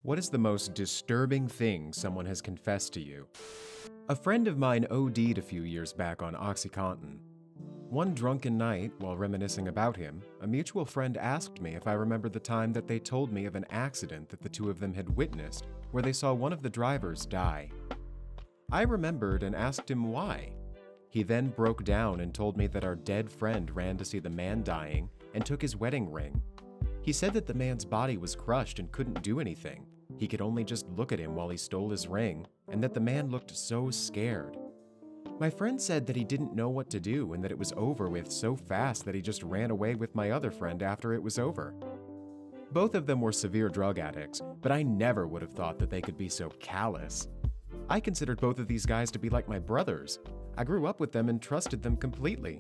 What is the most disturbing thing someone has confessed to you? A friend of mine OD'd a few years back on OxyContin. One drunken night, while reminiscing about him, a mutual friend asked me if I remembered the time that they told me of an accident that the two of them had witnessed, where they saw one of the drivers die. I remembered and asked him why. He then broke down and told me that our dead friend ran to see the man dying and took his wedding ring. He said that the man's body was crushed and couldn't do anything. He could only just look at him while he stole his ring, and that the man looked so scared. My friend said that he didn't know what to do and that it was over with so fast that he just ran away with my other friend after it was over. Both of them were severe drug addicts, but I never would have thought that they could be so callous. I considered both of these guys to be like my brothers. I grew up with them and trusted them completely.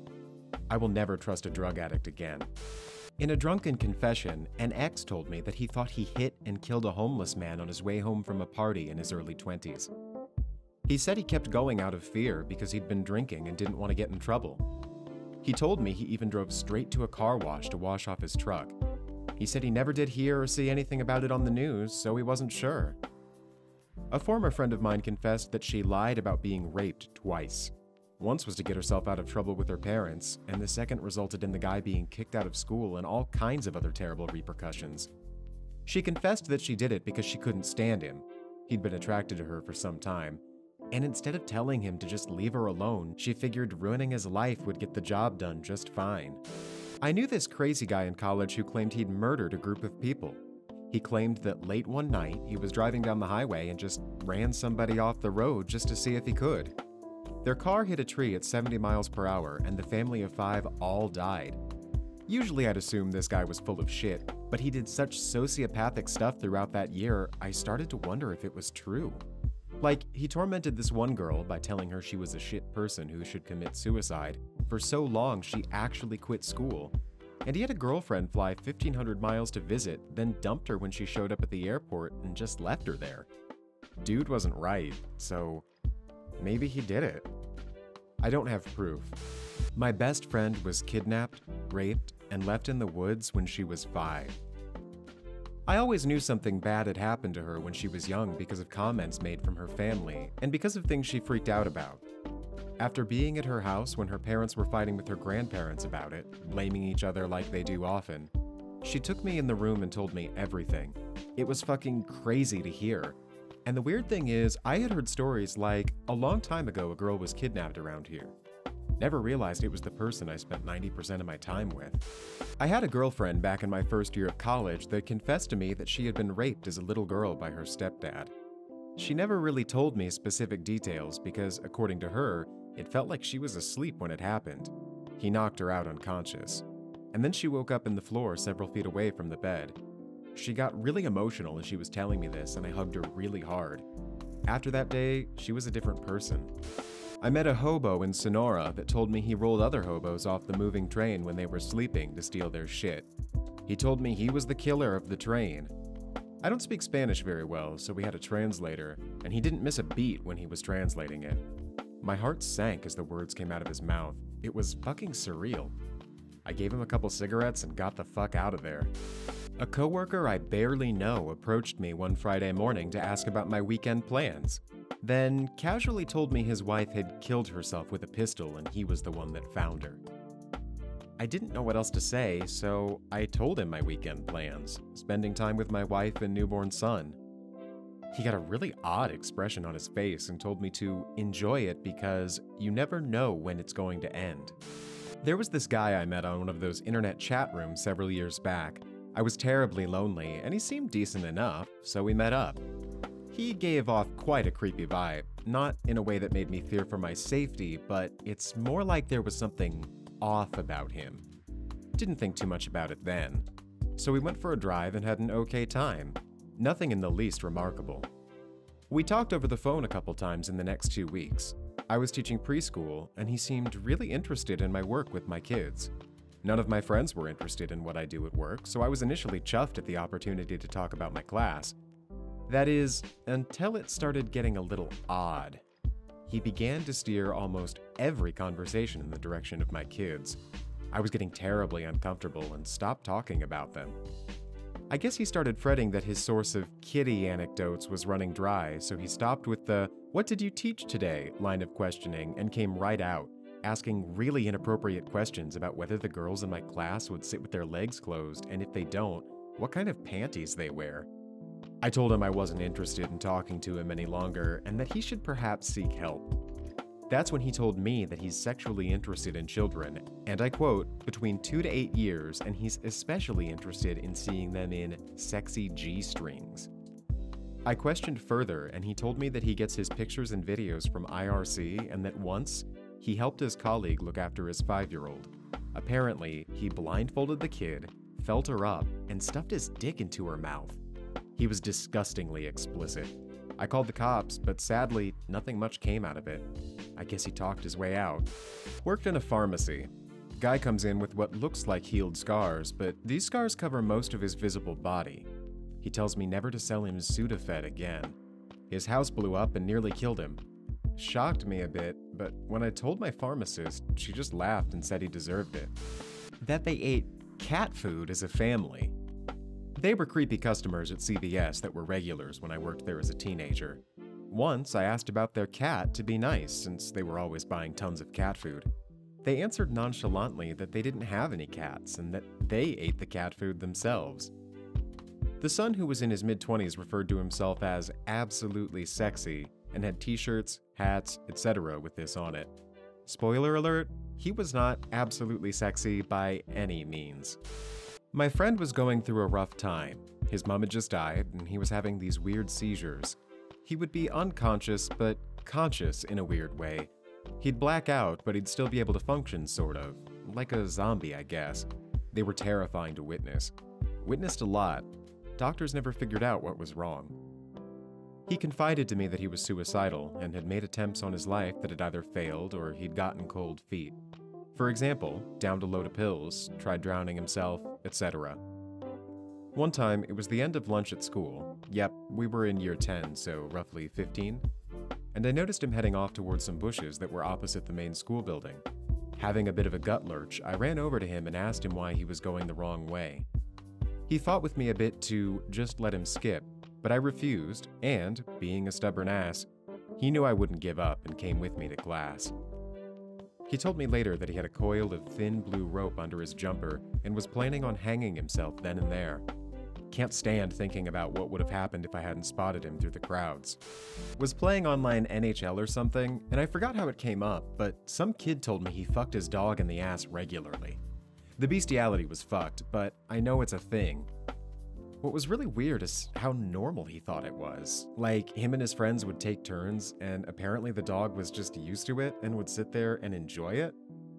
I will never trust a drug addict again. In a drunken confession, an ex told me that he thought he hit and killed a homeless man on his way home from a party in his early 20s. He said he kept going out of fear because he'd been drinking and didn't want to get in trouble. He told me he even drove straight to a car wash to wash off his truck. He said he never did hear or see anything about it on the news, so he wasn't sure. A former friend of mine confessed that she lied about being raped twice. Once was to get herself out of trouble with her parents, and the second resulted in the guy being kicked out of school and all kinds of other terrible repercussions. She confessed that she did it because she couldn't stand him. He'd been attracted to her for some time, and instead of telling him to just leave her alone, she figured ruining his life would get the job done just fine. I knew this crazy guy in college who claimed he'd murdered a group of people. He claimed that late one night, he was driving down the highway and just ran somebody off the road just to see if he could. Their car hit a tree at 70 miles per hour, and the family of 5 all died. Usually I'd assume this guy was full of shit, but he did such sociopathic stuff throughout that year, I started to wonder if it was true. Like, he tormented this one girl by telling her she was a shit person who should commit suicide for so long she actually quit school. And he had a girlfriend fly 1,500 miles to visit, then dumped her when she showed up at the airport and just left her there. Dude wasn't right, so maybe he did it. I don't have proof. My best friend was kidnapped, raped, and left in the woods when she was 5. I always knew something bad had happened to her when she was young because of comments made from her family and because of things she freaked out about. After being at her house when her parents were fighting with her grandparents about it, blaming each other like they do often, she took me in the room and told me everything. It was fucking crazy to hear. And the weird thing is, I had heard stories like, a long time ago a girl was kidnapped around here. Never realized it was the person I spent 90% of my time with. I had a girlfriend back in my first year of college that confessed to me that she had been raped as a little girl by her stepdad. She never really told me specific details because, according to her, it felt like she was asleep when it happened. He knocked her out unconscious. And then she woke up in the floor several feet away from the bed. She got really emotional as she was telling me this, and I hugged her really hard. After that day, she was a different person. I met a hobo in Sonora that told me he rolled other hobos off the moving train when they were sleeping to steal their shit. He told me he was the killer of the train. I don't speak Spanish very well, so we had a translator, and he didn't miss a beat when he was translating it. My heart sank as the words came out of his mouth. It was fucking surreal. I gave him a couple cigarettes and got the fuck out of there. A coworker I barely know approached me one Friday morning to ask about my weekend plans, then casually told me his wife had killed herself with a pistol and he was the one that found her. I didn't know what else to say, so I told him my weekend plans, spending time with my wife and newborn son. He got a really odd expression on his face and told me to enjoy it because you never know when it's going to end. There was this guy I met on one of those internet chat rooms several years back. I was terribly lonely, and he seemed decent enough, so we met up. He gave off quite a creepy vibe, not in a way that made me fear for my safety, but it's more like there was something off about him. Didn't think too much about it then. So we went for a drive and had an okay time. Nothing in the least remarkable. We talked over the phone a couple times in the next 2 weeks. I was teaching preschool, and he seemed really interested in my work with my kids. None of my friends were interested in what I do at work, so I was initially chuffed at the opportunity to talk about my class. That is, until it started getting a little odd. He began to steer almost every conversation in the direction of my kids. I was getting terribly uncomfortable and stopped talking about them. I guess he started fretting that his source of kitty anecdotes was running dry, so he stopped with the "What did you teach today?" line of questioning and came right out, asking really inappropriate questions about whether the girls in my class would sit with their legs closed, and if they don't, what kind of panties they wear. I told him I wasn't interested in talking to him any longer and that he should perhaps seek help. That's when he told me that he's sexually interested in children, and I quote, between 2 to 8 years, and he's especially interested in seeing them in sexy G-strings. I questioned further, and he told me that he gets his pictures and videos from IRC and that once, he helped his colleague look after his 5-year-old. Apparently, he blindfolded the kid, felt her up, and stuffed his dick into her mouth. He was disgustingly explicit. I called the cops, but sadly, nothing much came out of it. I guess he talked his way out. Worked in a pharmacy. Guy comes in with what looks like healed scars, but these scars cover most of his visible body. He tells me never to sell him Sudafed again. His house blew up and nearly killed him. Shocked me a bit, but when I told my pharmacist, she just laughed and said he deserved it. That they ate cat food as a family. They were creepy customers at CVS that were regulars when I worked there as a teenager. Once, I asked about their cat to be nice, since they were always buying tons of cat food. They answered nonchalantly that they didn't have any cats and that they ate the cat food themselves. The son, who was in his mid-20s, referred to himself as absolutely sexy and had t-shirts, hats, etc. with this on it. Spoiler alert, he was not absolutely sexy by any means. My friend was going through a rough time. His mom had just died, and he was having these weird seizures. He would be unconscious, but conscious in a weird way. He'd black out, but he'd still be able to function, sort of. Like a zombie, I guess. They were terrifying to witness. Witnessed a lot. Doctors never figured out what was wrong. He confided to me that he was suicidal and had made attempts on his life that had either failed or he'd gotten cold feet. For example, downed a load of pills, tried drowning himself, etc. One time, it was the end of lunch at school. Yep, we were in year 10, so roughly 15. And I noticed him heading off towards some bushes that were opposite the main school building. Having a bit of a gut lurch, I ran over to him and asked him why he was going the wrong way. He fought with me a bit to just let him skip, but I refused, and, being a stubborn ass, he knew I wouldn't give up and came with me to class. He told me later that he had a coil of thin blue rope under his jumper and was planning on hanging himself then and there. Can't stand thinking about what would have happened if I hadn't spotted him through the crowds. Was playing online NHL or something, and I forgot how it came up, but some kid told me he fucked his dog in the ass regularly. The bestiality was fucked, but I know it's a thing. What was really weird is how normal he thought it was. Like, him and his friends would take turns, and apparently the dog was just used to it and would sit there and enjoy it.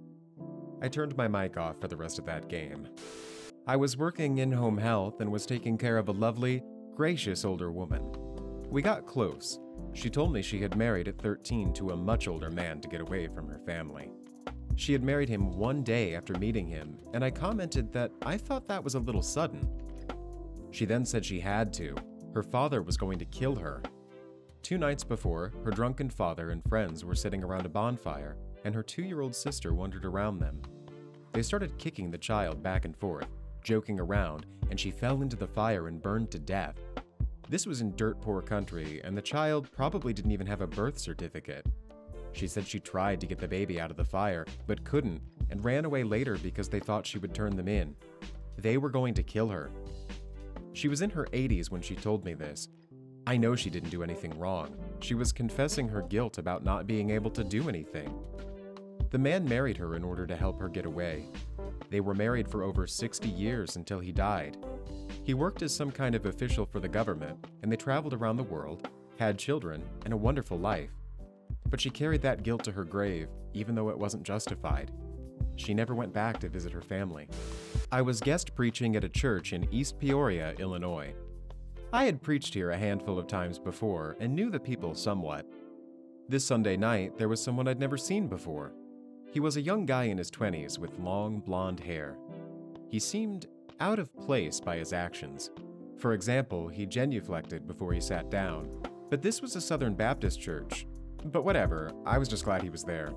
I turned my mic off for the rest of that game. I was working in home health and was taking care of a lovely, gracious older woman. We got close. She told me she had married at 13 to a much older man to get away from her family. She had married him one day after meeting him, and I commented that I thought that was a little sudden. She then said she had to. Her father was going to kill her. 2 nights before, her drunken father and friends were sitting around a bonfire, and her 2-year-old sister wandered around them. They started kicking the child back and forth, joking around, and she fell into the fire and burned to death. This was in dirt-poor country, and the child probably didn't even have a birth certificate. She said she tried to get the baby out of the fire, but couldn't, and ran away later because they thought she would turn them in. They were going to kill her. She was in her 80s when she told me this. I know she didn't do anything wrong. She was confessing her guilt about not being able to do anything. The man married her in order to help her get away. They were married for over 60 years until he died. He worked as some kind of official for the government, and they traveled around the world, had children, and a wonderful life. But she carried that guilt to her grave, even though it wasn't justified. She never went back to visit her family. I was guest preaching at a church in East Peoria, Illinois. I had preached here a handful of times before and knew the people somewhat. This Sunday night, there was someone I'd never seen before. He was a young guy in his 20s with long blonde hair. He seemed out of place by his actions. For example, he genuflected before he sat down. But this was a Southern Baptist church. But whatever, I was just glad he was there.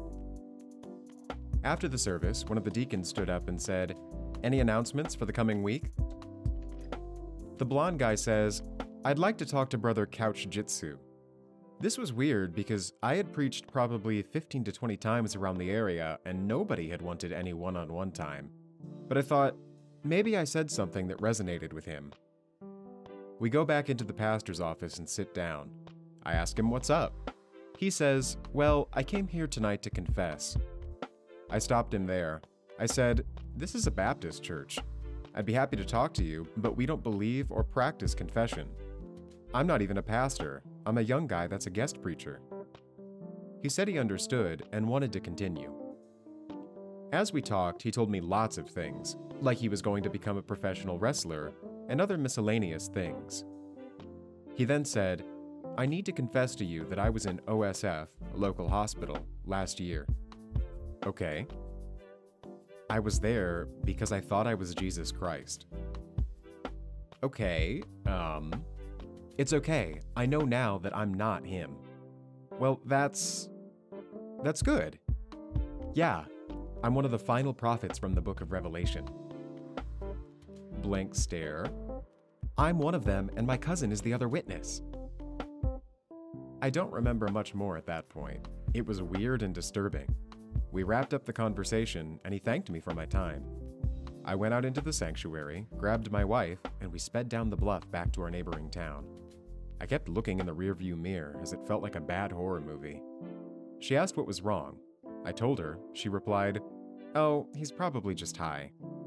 After the service, one of the deacons stood up and said, "Any announcements for the coming week?" The blonde guy says, "I'd like to talk to Brother Couch Jitsu." This was weird because I had preached probably 15 to 20 times around the area and nobody had wanted any one-on-one time. But I thought, maybe I said something that resonated with him. We go back into the pastor's office and sit down. I ask him what's up. He says, "Well, I came here tonight to confess." I stopped him there. I said, "This is a Baptist church. I'd be happy to talk to you, but we don't believe or practice confession. I'm not even a pastor. I'm a young guy that's a guest preacher." He said he understood and wanted to continue. As we talked, he told me lots of things, like he was going to become a professional wrestler and other miscellaneous things. He then said, "I need to confess to you that I was in OSF, a local hospital, last year." Okay. "I was there because I thought I was Jesus Christ." Okay, It's okay. I know now that I'm not him." "Well, that's good." "Yeah, I'm one of the final prophets from the book of Revelation." Blank stare. "I'm one of them and my cousin is the other witness." I don't remember much more at that point. It was weird and disturbing. We wrapped up the conversation and he thanked me for my time. I went out into the sanctuary, grabbed my wife, and we sped down the bluff back to our neighboring town. I kept looking in the rearview mirror as it felt like a bad horror movie. She asked what was wrong. I told her. She replied, "Oh, he's probably just high."